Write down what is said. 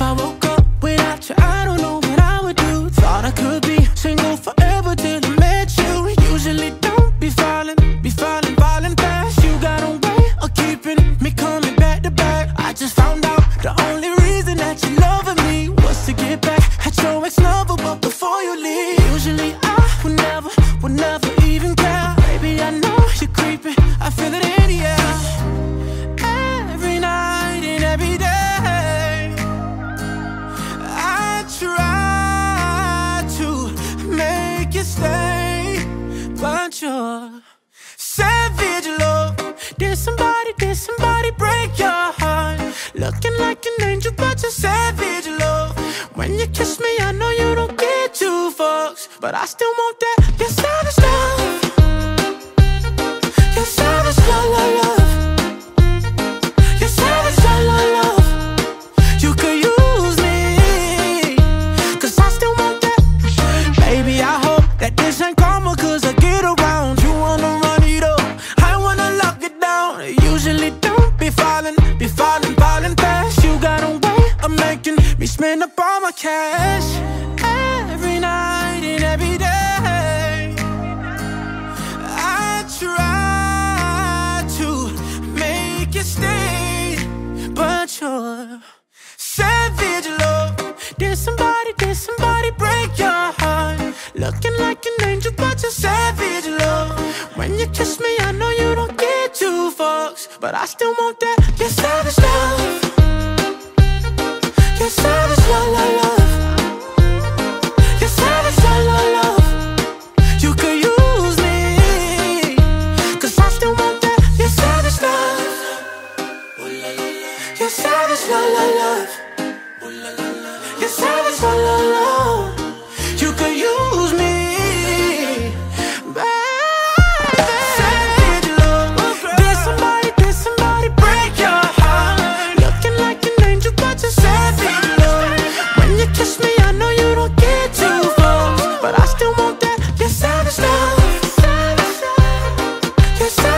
I woke up without you, I don't know what I would do. Thought I could be single forever till I met you. Usually don't be falling fast. You got a way of keeping me coming back to back. I just found out the only reason that you loving me was to get back at your ex-lover, but before you leave, usually I would never even care. Baby, I know you're creeping, I feel it in the air. Every night and every day, I try to make you stay, but you're savage love. Did somebody break your heart? Looking like an angel, but you're savage love. When you kiss me, I know you don't get two fucks, but I still want that. You're savage love. You're savage love, love, love. You're savage love, love, love. You could use me, 'cause I still want that. Baby, I hope that this ain't karma, 'cause I get around. You wanna run it up, I wanna lock it down. Usually don't be falling fast. You got a way of making me spend up all my cash. Every night and every day, I try to make you stay, but you're savage love. Did somebody break your heart? Looking like an angel, but you're savage love. When you kiss me, I know you don't get two fucks, but I still want that. You're savage love. You're savage love, love, love. You're savage love, love, love. You could use me, 'cause I still want that. You're savage love. You're savage love, love, love. You're savage love, love, love. You could use me, baby. Savage love. Did somebody break your heart? Looking like an angel, but you're savage love. When you kiss me, I know you don't get two fucks, but I still want that. You're savage love. You're savage